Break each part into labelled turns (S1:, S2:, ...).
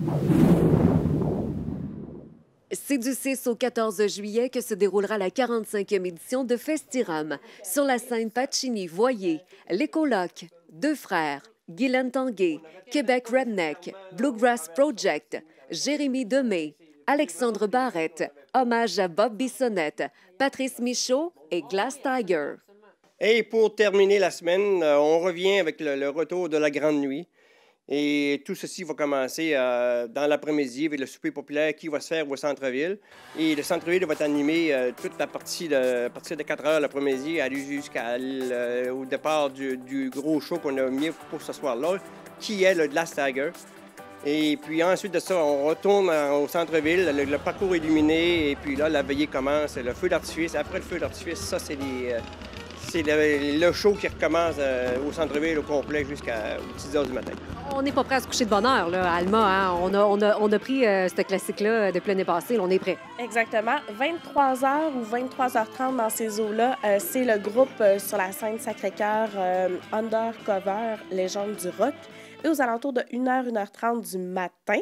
S1: C'est du 6 au 14 juillet que se déroulera la 45e édition de Festiram. Sur la scène Pacini, Voyer, Les Colocs, Deux Frères, Guylaine Tanguay, Québec Redneck, Bluegrass Project, Jérémy Demé, Alexandre Barrette, hommage à Bob Bissonnette, Patrice Michaud et Glass Tiger.
S2: Et pour terminer la semaine, on revient avec le retour de la Grande Nuit. Et tout ceci va commencer dans l'après-midi avec le souper populaire qui va se faire au centre-ville. Et le centre-ville va être animé toute la partie à partir de 4 heures l'après-midi, aller jusqu'au départ du gros show qu'on a mis pour ce soir-là, qui est le Glass Tiger. Et puis ensuite de ça, on retourne au centre-ville, le parcours illuminé, et puis là, la veillée commence, le feu d'artifice. Après le feu d'artifice, ça, c'est le show qui recommence au centre-ville au complet jusqu'aux 10 heures du matin.
S1: On n'est pas prêt à se coucher de bonne heure, là, à Alma. Hein? On a pris ce classique-là depuis l'année passée. Là, on est prêt.
S3: Exactement. 23h ou 23h30 dans ces eaux-là, c'est le groupe sur la scène Sacré-Cœur Undercover, Légende du rock. Et aux alentours de 1h, 1h30 du matin,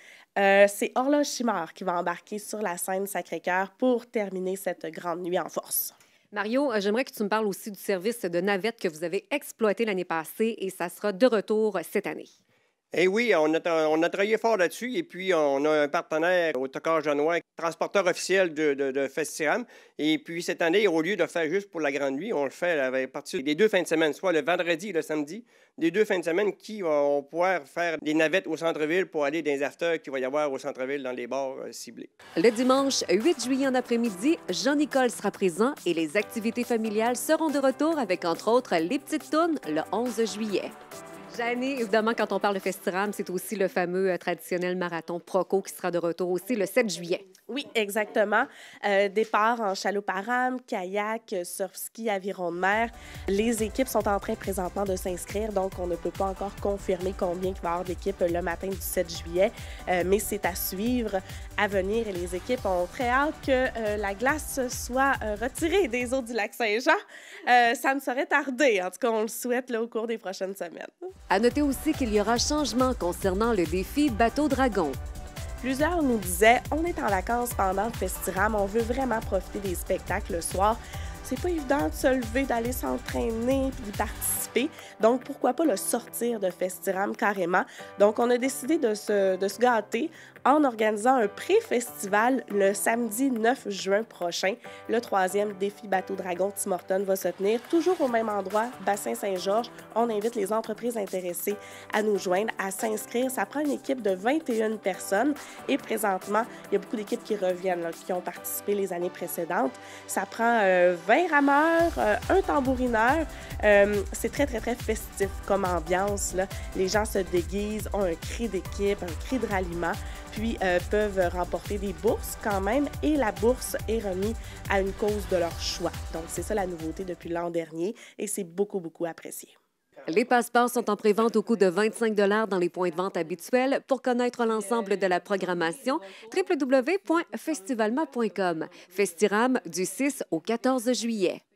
S3: c'est Horloge Chimard qui va embarquer sur la scène Sacré-Cœur pour terminer cette grande nuit en force.
S1: Mario, j'aimerais que tu me parles aussi du service de navette que vous avez exploité l'année passée et ça sera de retour cette année.
S2: Eh oui, on a travaillé fort là-dessus et puis on a un partenaire, Autocar Janois, transporteur officiel de Festiram. Et puis cette année, au lieu de le faire juste pour la Grande Nuit, on le fait à partir des 2 fins de semaine, soit le vendredi et le samedi, des 2 fins de semaine qui vont pouvoir faire des navettes au centre-ville pour aller dans les afters qu'il va y avoir au centre-ville dans les bars ciblés.
S1: Le dimanche 8 juillet en après-midi, Jean-Nicole sera présent et les activités familiales seront de retour avec, entre autres, les petites tounes le 11 juillet. Jeannie, évidemment, quand on parle de Festiram, c'est aussi le fameux traditionnel marathon Proco qui sera de retour aussi le 7 juillet.
S3: Oui, exactement. Départ en chaloupe à rame, kayak, surf-ski, aviron de mer. Les équipes sont en train présentement de s'inscrire, donc on ne peut pas encore confirmer combien il va y avoir d'équipes le matin du 7 juillet, mais c'est à suivre à venir et les équipes ont très hâte que la glace soit retirée des eaux du lac Saint-Jean. Ça ne saurait tarder, en tout cas on le souhaite là, au cours des prochaines semaines.
S1: À noter aussi qu'il y aura changement concernant le défi Bateau Dragon.
S3: Plusieurs nous disaient « On est en vacances pendant le Festiram, on veut vraiment profiter des spectacles le soir. » C'est pas évident de se lever, d'aller s'entraîner puis d'y participer. Donc, pourquoi pas le sortir de Festiram carrément? Donc, on a décidé de se gâter en organisant un pré-festival le samedi 9 juin prochain. Le 3e défi Bateau Dragon Tim Hortons va se tenir toujours au même endroit, Bassin Saint-Georges. On invite les entreprises intéressées à nous joindre, à s'inscrire. Ça prend une équipe de 21 personnes et présentement, il y a beaucoup d'équipes qui reviennent, là, qui ont participé les années précédentes. Ça prend 20 rameurs, un tambourineur. C'est très, très, très festif comme ambiance, là. Les gens se déguisent, ont un cri d'équipe, un cri de ralliement, puis peuvent remporter des bourses quand même. Et la bourse est remise à une cause de leur choix. Donc, c'est ça la nouveauté depuis l'an dernier et c'est beaucoup, beaucoup apprécié.
S1: Les passeports sont en prévente au coût de 25 $ dans les points de vente habituels. Pour connaître l'ensemble de la programmation, www.festivalma.com. Festiram du 6 au 14 juillet.